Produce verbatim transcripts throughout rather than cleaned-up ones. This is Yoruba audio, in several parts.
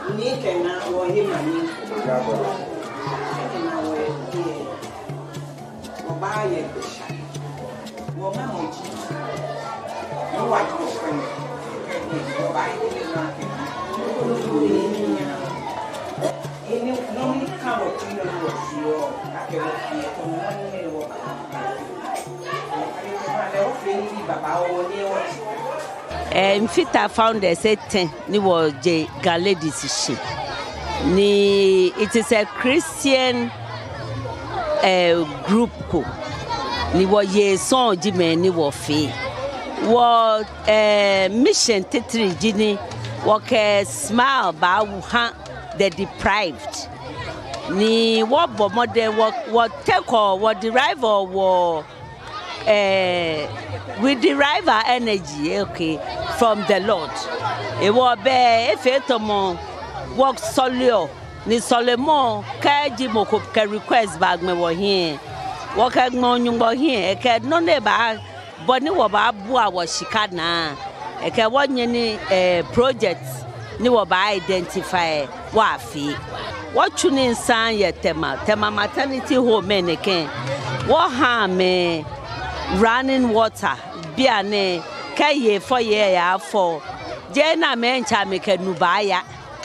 Mfita founders ten ni wo J Ladies ni it is a Christian uh, group ko ni wo ye son jime ni wo fe wo uh, mission tetri jini wo ke smile ba ha the deprived ni wo bo modern wo wo take or wo derive or wo Uh, we derive our energy, okay, from the Lord. It will be if it work solely, ni solemo, kaji moko ka request bag me wo here. Work at non bo here, e ka no ne ba, but ni wo ba bua wo shika na. E ka wo nyeni eh projects ni wo ba identify wa fi. What tuni nsan ye tema, tema maternity home ne ken. Wo ha me running water biane kaye for ye ya for jena mencha meke nubaya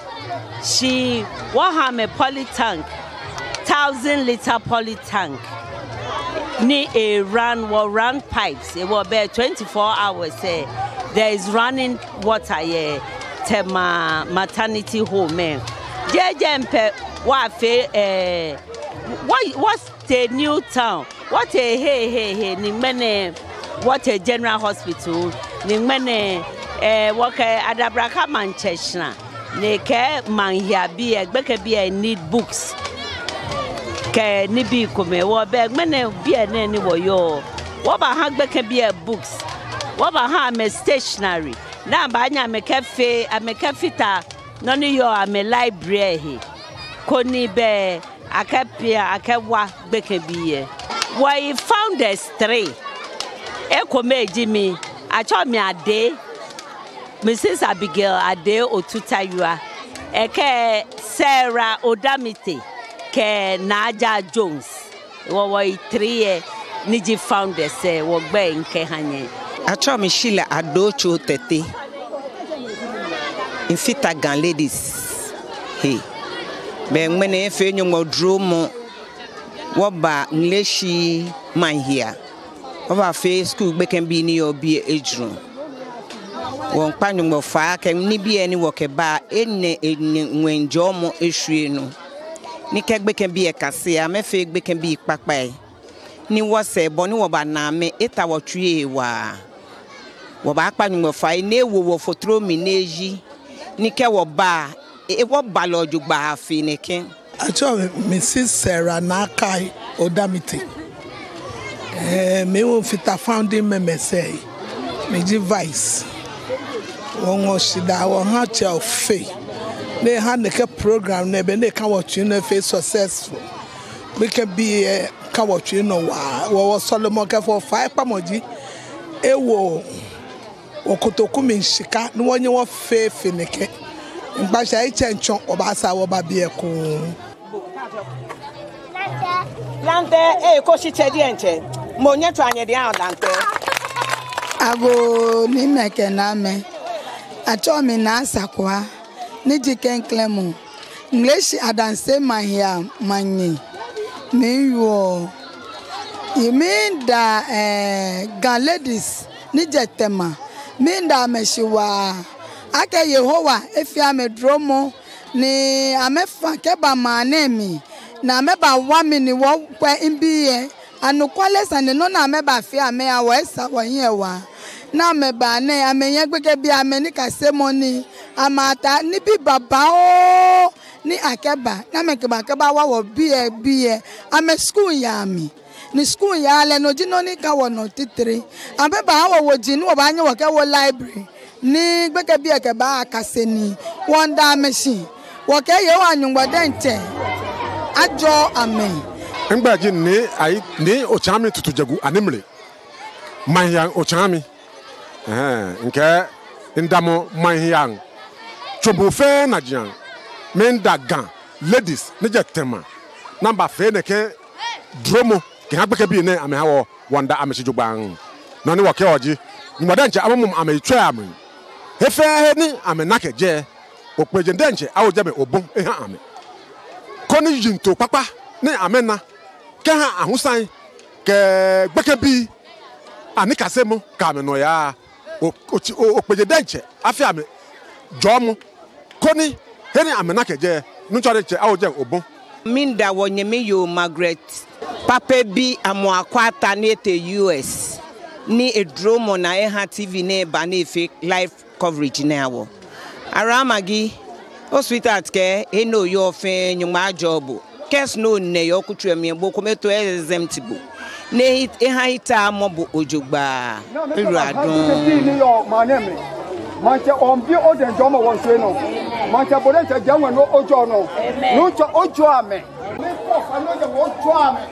she wa ha me poly tank thousand liter poly tank ni a run will run pipes it will be twenty-four hours eh there is running water ye tema maternity home eh jejempe wa fe eh what what's the new town. What a hey hey hey ni mene what a general hospital ni mene eh what adabraka mancheshna ne ke man here bi egbeke bi need books ke ni bi kome wo be mene bi na ni wo yo wo ba ha gbeke bi books wo ba ha me stationery na ba nya me cafe ame cafeta no ni yo ame library ko ni be akapia akawa gbeke bi we found us three. Eko me Jimmy, I told me a day. Missus Abigail Ade Otutayua. Eke Sarah Odamite. Ke Naja Jones. We three niji found us say wo gbe nke hanye. I told me Sheila Adocho Tete. Mfita Gan Ladies. Hey. Ben mene efe nyumo dromo. Waba Ngleshi man here. Waba fe school beken bi ni obi ejrun. Won kwanyu mo fa ke ni bi eni woke ba enne nwenjo mo ehwie no. Ni ke beken bi e kase a me fe beken bi papai. Ni wose bo ni woba na me eta wotwe wa. Woba kwanyu mo fa ni ewo wo fotro mi neji. Ni ke woba e woba loju gba afi ne ken. Actually, Missus Sarah Nakai Odamite. Eh, me won fita founding member say, me di vice. Won wo shida won ha cha ofe. They had the program ne be ne kan watch you no face successful. We can be eh kan watch you no wa. Wo Solomon ka for five pamoji. E wo okotoku mi shika no wonye wo fe feneke. Mbasha e chenchon obasa wo ba bi ekun. Lante e ko shi chedi enche mo nye to anye dia lante ago ni meke na me acho mi na asakwa ni jiken klemu English adanse mahia manyi me yo you mean da eh Gan Ladies ni jetema mean da meshiwa ake Yehowa efia me dromo ni amefa keba manemi na meba wa mini wo kwa imbiye anu kwales and no na meba fi ame awo esa wo yen wa na meba ne amenye gbege bi ameni ka semoni amata ni bi baba o ni akeba na mekeba keba wa wo biye biye ame school ya mi ni school ya le no jino ni ka wo no titre ameba wo wo jinu wo ba anye wo ke wo library ni gbege bi akeba akaseni wonder machine wo ke ye wa nyungbo dente ajo amen ngba ji ni ai ni ochami tutujagu animle manyan ochami eh nke ndamo manyan chobo fe na jian menda gan ladies ne je tema number fe ne ke dromo ke ha gbeke bi ne ame ha wo wanda ame chijo gban no ne wo ke oji ni modanche amom ame twa ame efe he ni ame nake je opeje ndenche awo je me obon e ha ame koni yinto papa ne ame na ke ha ahusan ke gbeke bi ani kasemo ka me no ya opeje ndenche afi ame jomo koni he ni ame nake je nu chore che awo je obon minda wonyeme yo Margaret papa bi amoakwata ne te U S ni edromo na eha T V ne ba na efe live coverage na awo aramagi o sweetheart ke eno yo fe nyuma job kes no ne yo kutu emi gbo kometo exemptible ne eha ita mobo ojogba iradun ni yo maneme manche ombi oden jomo won se no manche boden che janwe no ojo no no cho ojo ame me ko fa no je ojo ame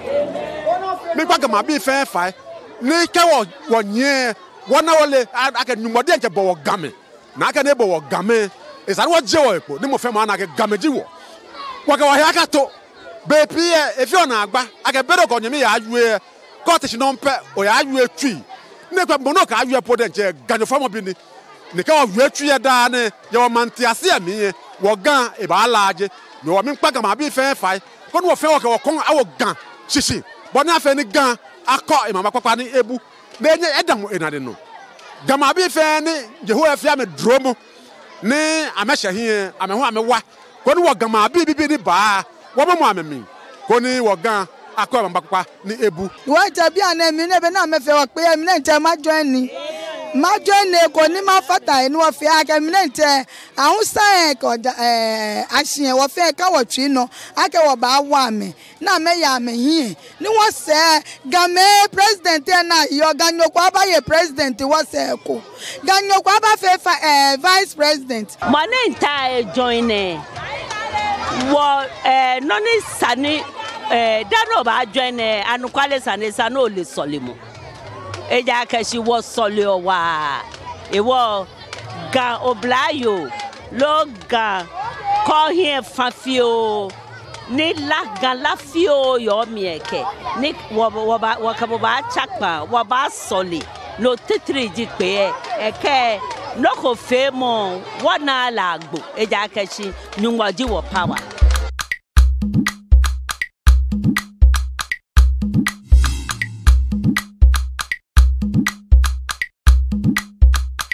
me gbaga ma bi fe fa ni ke wo wonye wona wole aka numode nche bo game na aka ne bo game e sare wo je wo epo ni mo fe ma na ke game ji wo wo ka wo he aka to be pie e fi ona agba aka bedo ko nyeme ya ajuwe ko te no mpe o ya ajuwe twi ne kwa mo no ka ajuwe po de nche ganyo fa mo bi ni ne ka wo twi ya da ne ye wo mantiase ami wo gan e ba laaje me wo mi gbaga ma bi fe fa ko no wo fe wo ka wo kon awo gan shishi bo na fe ni gan akọ imama papa ni ebu na enye edam enade no gama bi fe ni Jehovah fi ame dromo ni amehye hie ameho amewa ko ni wo gama bi bi ni ba wo mo amemi ko ni wo gan akọ imama papa ni ebu wo je bi ana mi ne be na me fe wo pe mi na nte ma join ni ma join ne ko ni ma fata ni wo fi aka mi na nte ahun san ko eh ahien wo fe ka wo twi no aka wo ba wa me na me ya me hie ni won se game president na yo ganyo kwa ba ye president wo se ko ganyo kwa ba fe eh vice president mane nta join eh wo eh no ni sani eh dano ba join eh anukwale sani sano le solimo eja kashi wo sole wa ewo gan oblayo lo gan ko hie fafio ni la gan la fio yo mieke ni wo wo ba wo ka ba chakpa wo ba sole no titri ji pe eke no ko fe mo wona la agbo eja kashi nyunwa ji wo power